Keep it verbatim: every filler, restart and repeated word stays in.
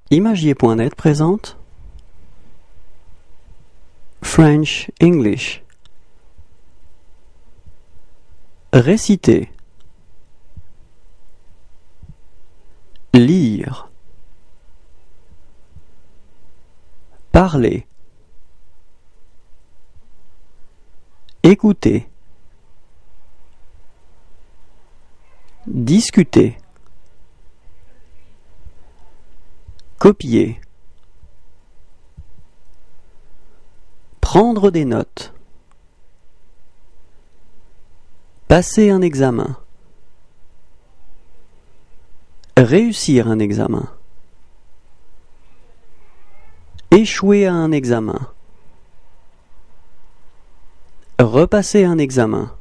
Imagier point net présente French English. Réciter. Lire. Parler. Écouter. Discuter. Copier. Prendre des notes. Passer un examen. Réussir un examen. Échouer à un examen. Repasser un examen.